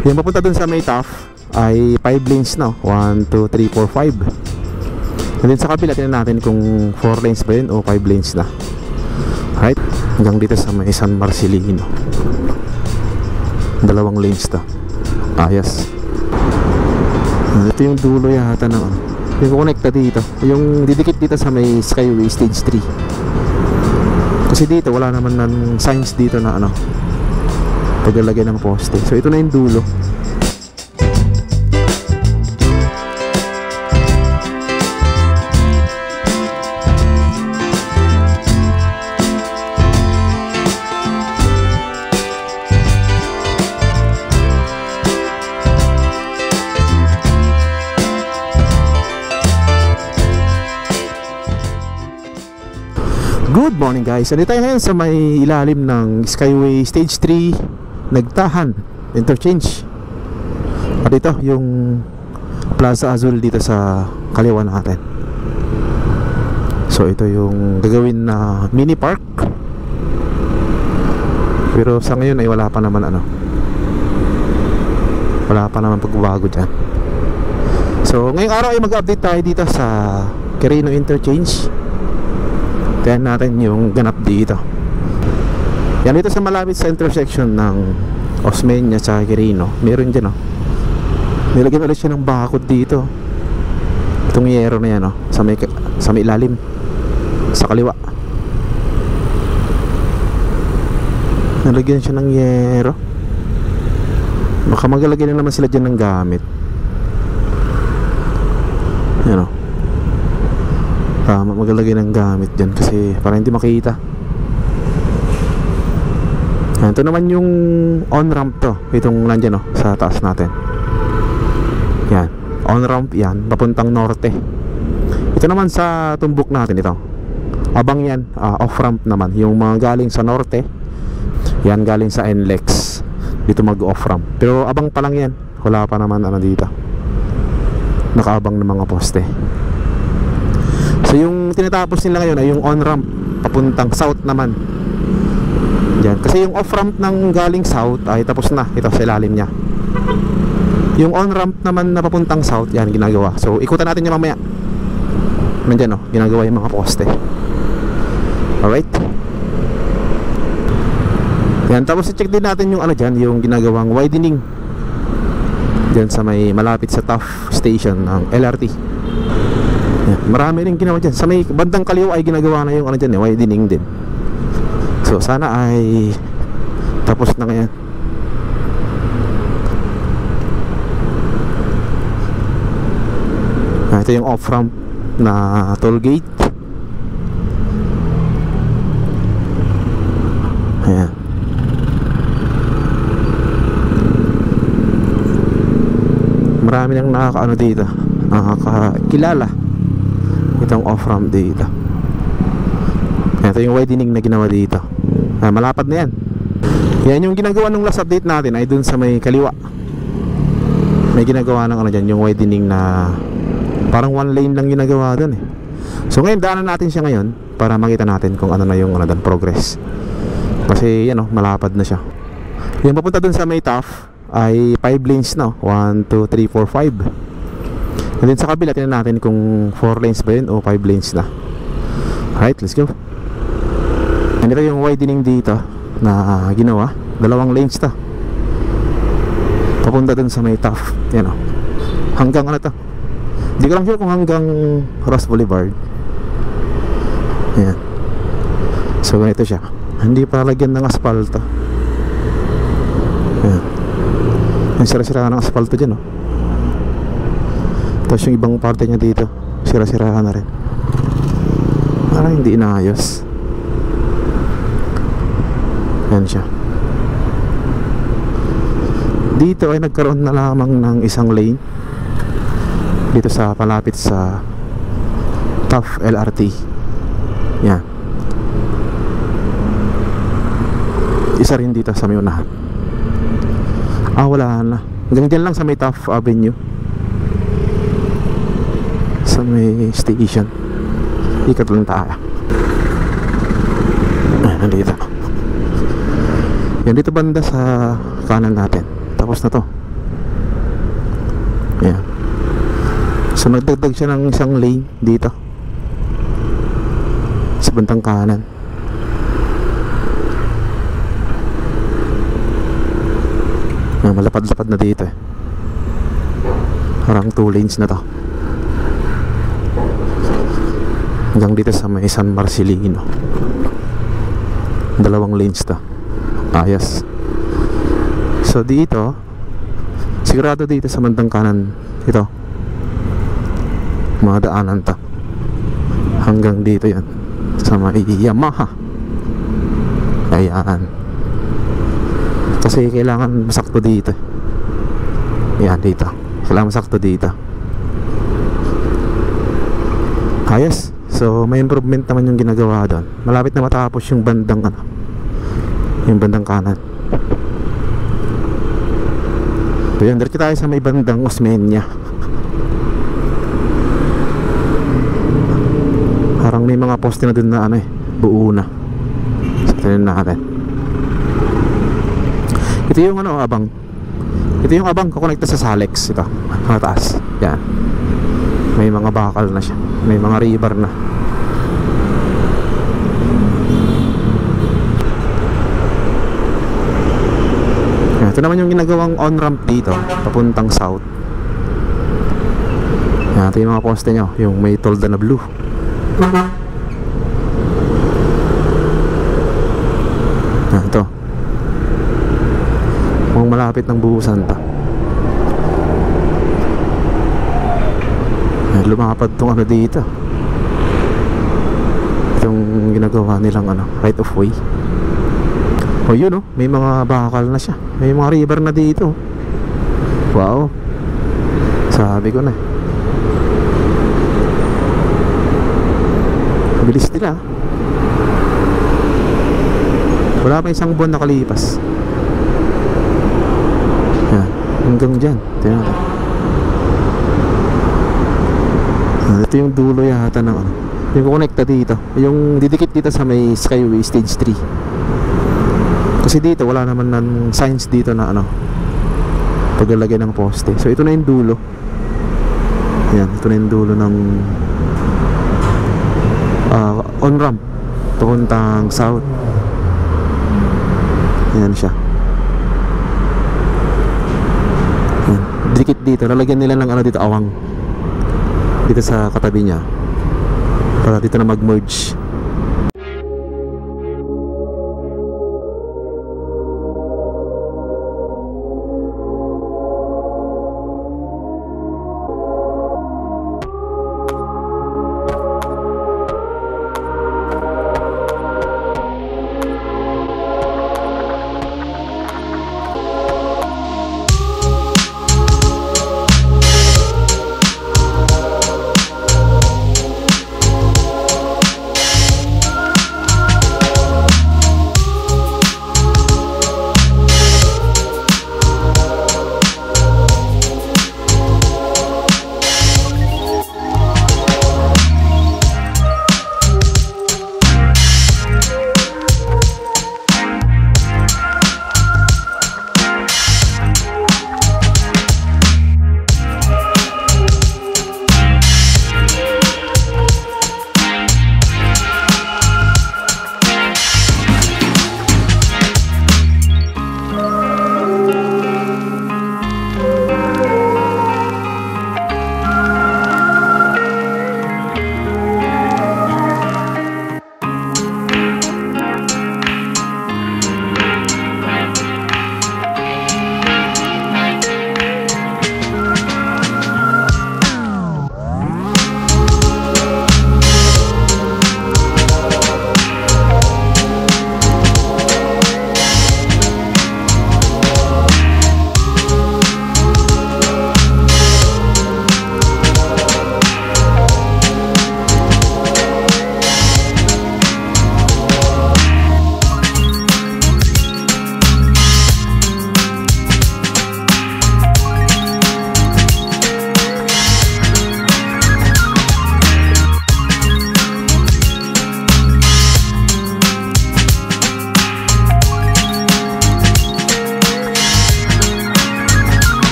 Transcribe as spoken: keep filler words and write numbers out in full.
Yung papunta dun sa may T A F ay five lanes na. one, two, three, four, five. And then sa kabila, tingnan natin kung four lanes ba yun o five lanes na. Right? Hanggang dito sa may San Marcelino. Dalawang lanes to. Ayos. Ito yung dulo yata ng ano. Yung connecta dito. Yung didikit dito sa may Skyway Stage three. Kasi dito wala naman ng signs dito na ano paglalagay ng poste. So ito na yung dulo. Good morning guys, andito tayo ngayon sa may ilalim ng Skyway Stage three Nagtahan Interchange. At ito yung Plaza Azul dito sa kaliwa natin. So ito yung gagawin na mini park. Pero sa ngayon ay wala pa naman ano Wala pa naman pagbabago dyan. So ngayong araw ay mag-update tayo dito sa Quirino Interchange. Tignan natin yung ganap dito. Yan dito sa malapit sa intersection ng Osmeña sa Quirino. Meron dyan oh. Nilagyan ulit siya ng bakod dito. Itong yero na yan oh. Sa may, sa may ilalim. Sa kaliwa. Nilagyan siya ng yero. Baka magalagyan na naman sila dyan ng gamit. Yan oh. Tama, magalagay ng gamit dyan kasi para hindi makita. Yan, ito naman yung on-ramp to. Itong nandyan oh, sa taas natin. Yan, on-ramp yan, papuntang norte. Ito naman sa tumbok natin ito. Abang yan, uh, off-ramp naman. Yung mga galing sa norte, yan galing sa N L E X. Dito mag-off-ramp. Pero abang pa lang yan. Wala pa naman ano dito. Nakaabang ng mga poste. So yung tinatapos nila ngayon ay yung on-ramp papuntang south naman. Yan. Kasi yung off-ramp ng galing south ay tapos na. Ito sa ilalim niya. Yung on-ramp naman na papuntang south, yan ginagawa. So ikutan natin niya mamaya. Nandyan oh, ginagawa yung mga poste. Alright. Yan. Tapos i-check din natin yung ano dyan, yung ginagawang widening dyan sa may malapit sa T A F station ng L R T. Yan. Marami rin ginawa dyan. Sa may bandang kaliwa ay ginagawa na yung ano dyan eh, widening din. So sana ay tapos na ngayon. Ah, ito yung off-ramp na toll gate. Ayan. Marami nang nakakaano dito, nakakakilala itong off-ramp dito. Ito yung widening na ginawa dito. Ah, malapad na yan. Yan yung ginagawa nung last update natin ay dun sa may kaliwa. May ginagawa ng ano dyan, yung widening na parang one lane lang ginagawa dun eh. So ngayon daanan natin siya ngayon para makita natin kung ano na yung ano dun, progress. Kasi yan o, malapad na siya. Yung papunta dun sa may T A F ay five lanes na. one, two, three, four, five. And then sa kabila, tingnan natin kung four lanes ba yun o five lanes na. Alright, let's go. And ito yung widening dito na ginawa. Dalawang lanes to. Papunta dun sa may T A F. Yan o. Hanggang ano to? Hindi ko lang sure kung hanggang Ross Boulevard. Yan. So ganito siya. Hindi pa lagyan ng asfalto. Yan. Yung sira-sirahan ng asfalto dyan oh. Tapos yung ibang parte niya dito sira-sirahan na rin. Parang hindi inaayos. Yan siya. Dito ay nagkaroon na lamang ng isang lane dito sa palapit sa T A F L R T. Yan. Isa rin dito sa may unahan. Ah, wala na. Hanggang dyan lang sa may T A F Avenue, sa may station. Ikat lang tayo. Ah, nandito. Yan dito banda sa kanan natin. Tapos na to. Ayan. So nagdagdag siya ng isang lane dito sa bandang kanan. Ayan, malapad-lapad na dito eh. Parang two lanes na to hanggang dito sa may San Marcelino. Dalawang lanes to. Ayos. So dito sigurado dito sa bandang kanan ito mga daanan to hanggang dito yan sa may Yamaha. Ayan, kasi kailangan masakto dito. Ayan, dito kailangan masakto dito. Ayos. So may improvement naman yung ginagawa doon. Malapit na matapos yung bandang ano, yung bandang kanan. So yan, diretso tayo sa may bandang Osmeña. Parang may mga poste na dun na ano eh, buo na. So tingnan natin. Ito yung ano, abang. Ito yung abang kukonekta sa Salex. Ito, mataas. Yan. May mga bakal na siya. May mga rebar na. Ito naman yung ginagawang on-ramp dito papuntang south. Yan, ito yung mga poste nyo, yung may tolda na blue. Yan, ito kung malapit ng buhusan to. Yan, lumapad tong ano dito. Itong ginagawa nilang ano, right of way. O yun oh, may mga bakal na siya. May mga river na dito. Wow. Sabi ko na. Bilis nila. Wala pa isang buwan nakalipas. Yan, hanggang dyan. Tingnan natin. Ito yung dulo yata ng ano, yung kukonekta dito, yung didikit dito sa may Skyway Stage three. Kasi dito wala naman ng signs dito na ano, paglalagay ng poste. So ito na yung dulo. Ayan, ito na yung dulo ng uh, on-ramp papuntang south. Ayan siya. Ayan, dikit dito, lalagyan nila ng ano dito, awang dito sa katabi niya para dito na mag-merge.